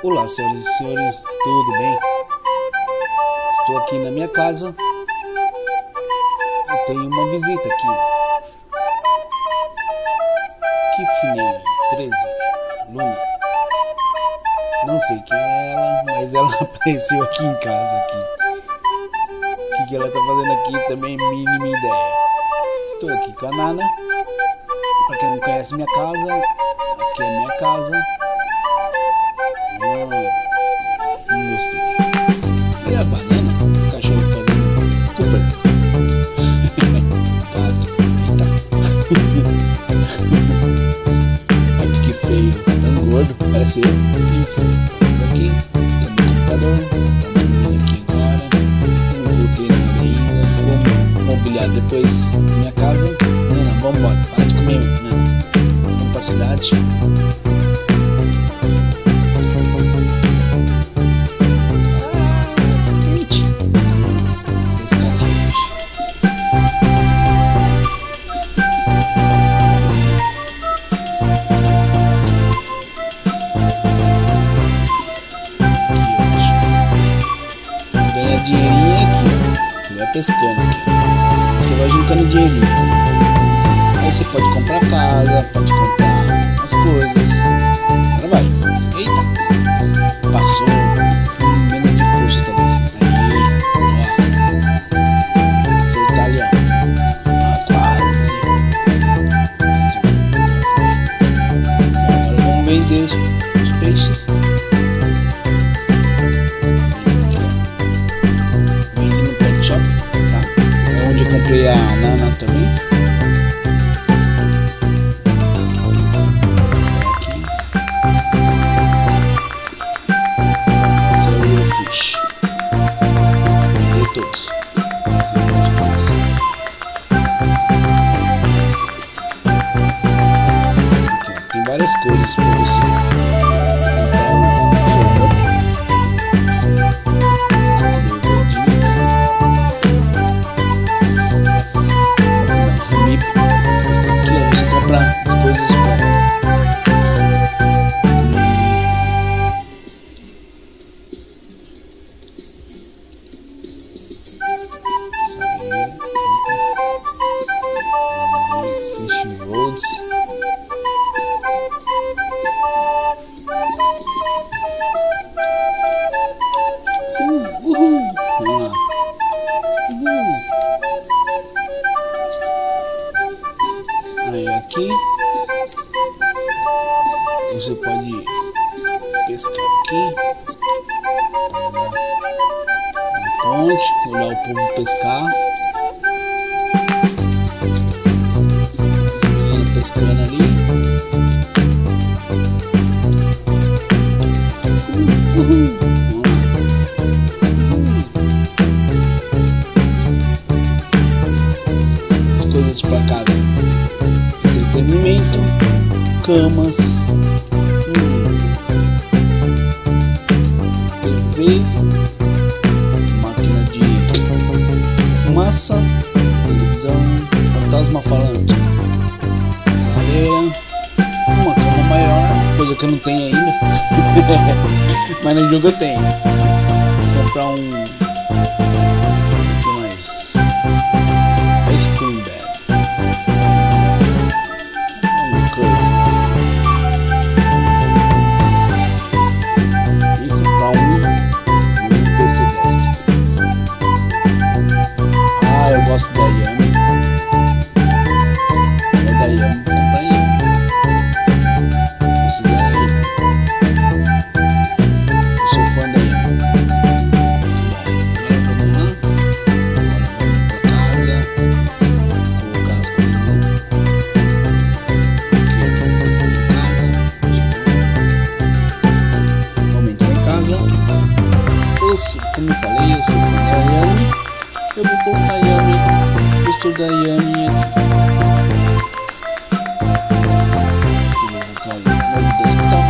Olá, senhoras e senhores, tudo bem? Estou aqui na minha casa. Eu tenho uma visita aqui. Que fininha, 13, Luna. Não sei quem é ela, mas ela apareceu aqui em casa aqui. O que ela tá fazendo aqui também, mínima ideia. Estou aqui com a Nana. Para quem não conhece minha casa, aqui é minha casa. Não gostei. E a banana? Esse cachorro fazendo Cooper. Gato. Eita. Olha que feio. Tão gordo. Parece eu. Enfim. Aqui. Tem no computador. Tá dormindo aqui agora. Não coloquei nada ainda. Vou mobiliar depois minha casa. Nana, vamos embora. Para de comer, Nana. Vamos pra cidade. Dinheirinho aqui, ó. Vai pescando aqui. Aí você vai juntando dinheirinho. Aí você pode comprar casa, pode comprar as coisas. Agora vai. Eita! Passou com menos de força talvez. Aí, boa. Acertar ali, ó. Quase. Agora vamos vender os peixes. Comprei a Nana também. Esse é o Real Fish. Vender todos. Aqui, tem várias cores para você. Então, esse é o outro. Você compra as coisas para isso aí. Fishing roads. Vamos lá. Aí aqui você pode pescar aqui na ponte, olhar o povo pescar, as meninas pescando ali. As coisas para casa. Entretenimento, camas, TV, máquina de fumaça, televisão, fantasma falante, cadeira, uma cama maior, coisa que eu não tenho ainda, mas no jogo eu tenho. Vou comprar um que mais? Screen bed. E comprar um PC Desk. Ah, eu gosto da Yami. É da Yami, vou comprar Yami. Esse daí. Eu sou fã da Yami. Agora vamos lá. Agora vamos pra casa. Colocar as coisas. Como eu falei, eu sou fã da Yami. Eu vou colocar a Yami, o poster da Yami aqui. Eu vou colocar no desktop.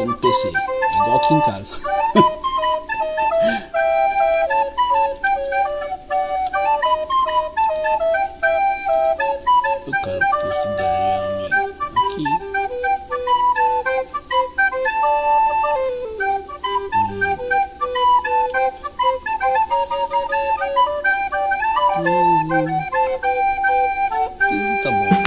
no PC. É igual aqui em casa. Eu quero o posto da Yami aqui. Piso tá bom.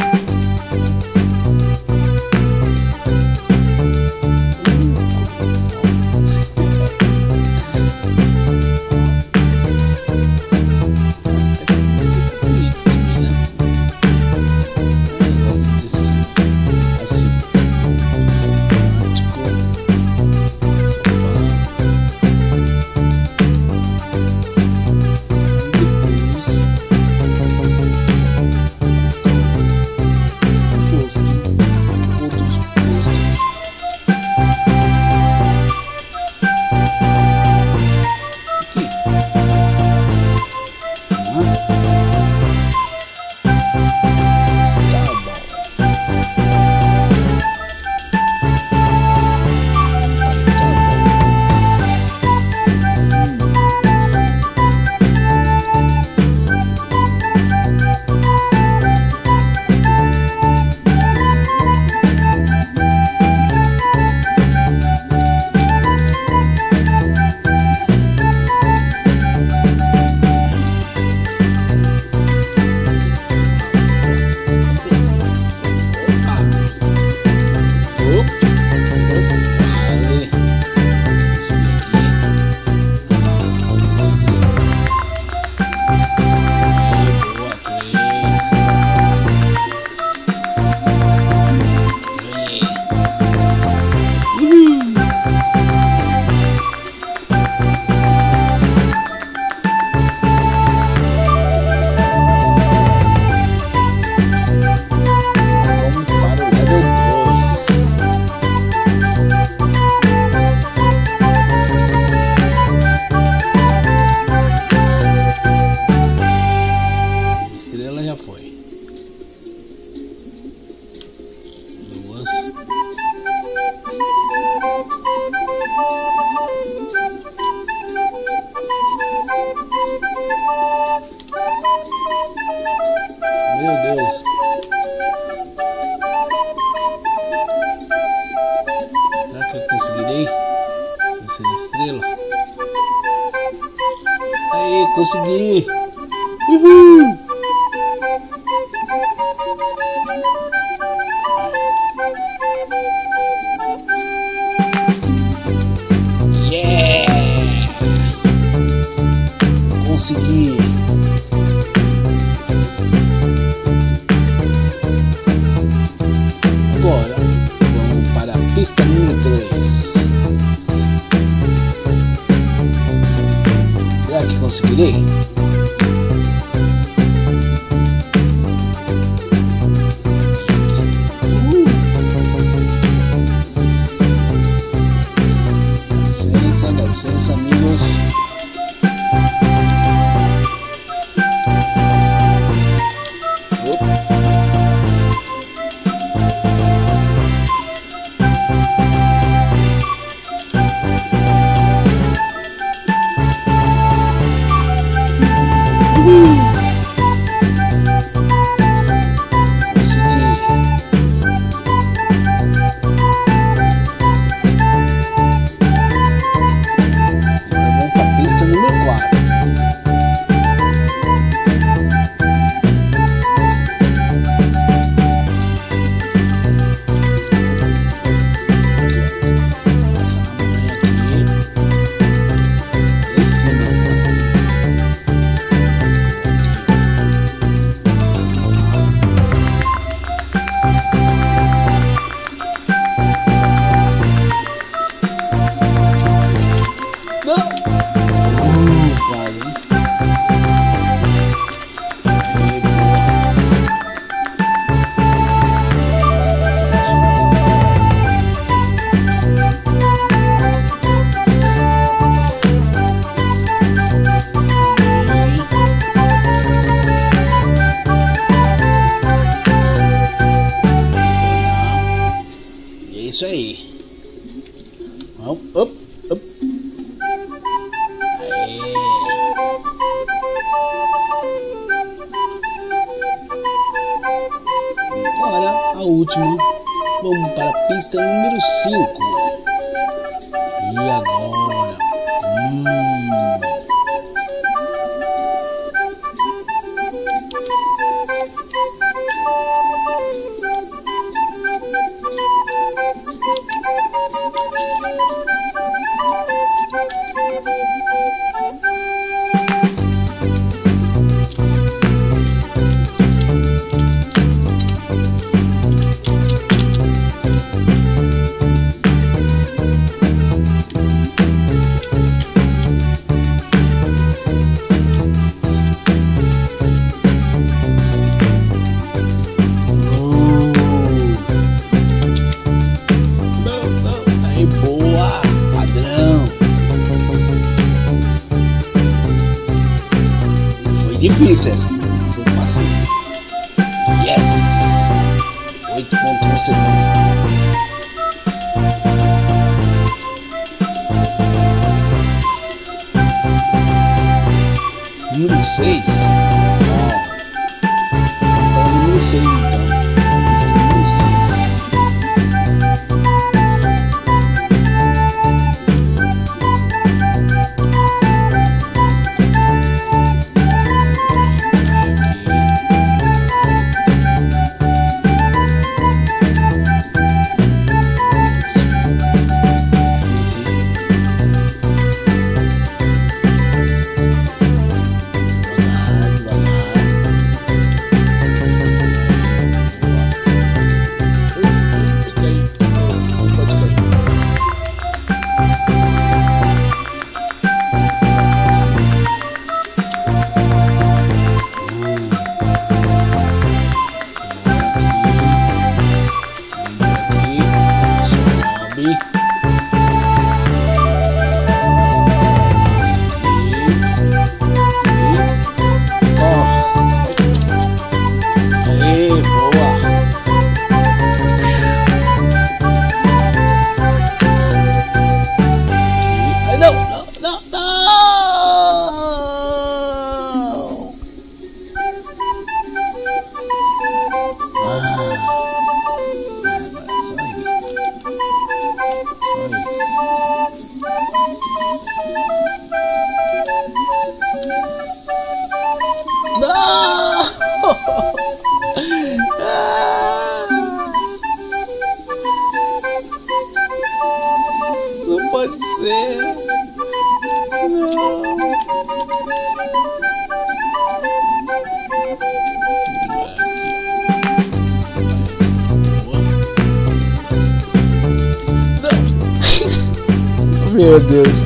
Meu Deus. Será que eu conseguirei vencer a estrela? Aí, consegui! Uhul! Yeah! Consegui! Agora vamos para a pista número 3. Será que conseguirei? Dá licença, amigos. Isso aí. Não, up. Aê. Agora a última. Vamos para a pista número 5. E agora? Difícil essa. Foi fácil. Yes! 8.1 segundos. Número 6. Para o número 6 então. Pista número 6. Não pode ser. Não. Não. Meu Deus.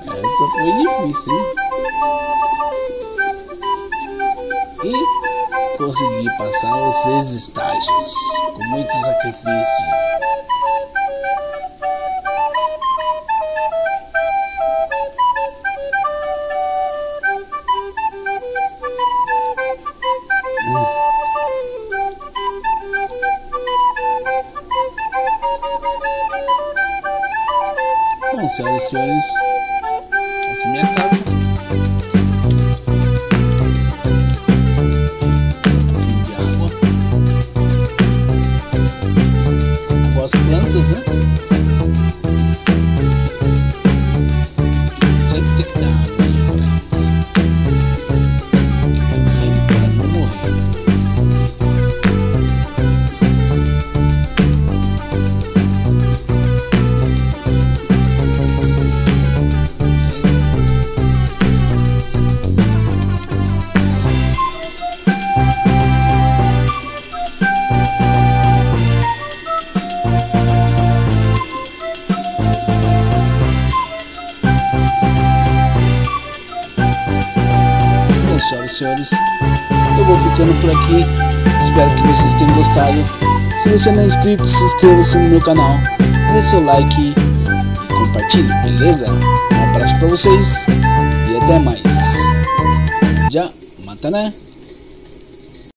Essa foi difícil, hein? E consegui passar os 6 estágios com muito sacrifício. Bom, senhoras e senhores, essa é a minha casa. As plantas, né? Sempre tem que dar água também para não morrer. Senhoras e senhores, eu vou ficando por aqui. Espero que vocês tenham gostado. Se você não é inscrito, se inscreva-se no meu canal, dê seu like e compartilhe, beleza? Um abraço pra vocês e até mais. Já, mata né?